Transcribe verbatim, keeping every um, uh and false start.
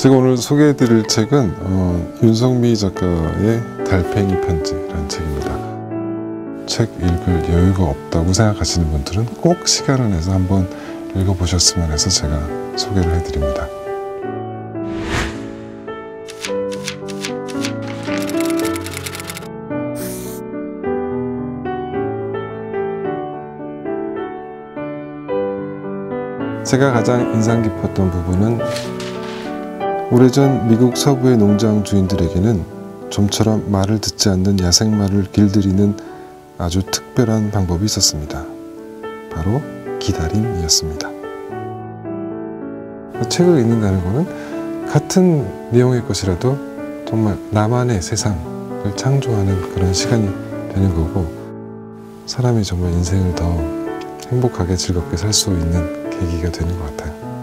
제가 오늘 소개해드릴 책은 어, 윤성미 작가의 달팽이 편지라는 책입니다. 책 읽을 여유가 없다고 생각하시는 분들은 꼭 시간을 내서 한번 읽어보셨으면 해서 제가 소개를 해드립니다. 제가 가장 인상 깊었던 부분은 오래전 미국 서부의 농장 주인들에게는 좀처럼 말을 듣지 않는 야생마를 길들이는 아주 특별한 방법이 있었습니다. 바로 기다림이었습니다. 책을 읽는다는 것은 같은 내용의 것이라도 정말 나만의 세상을 창조하는 그런 시간이 되는 거고, 사람이 정말 인생을 더 행복하게 즐겁게 살 수 있는 계기가 되는 것 같아요.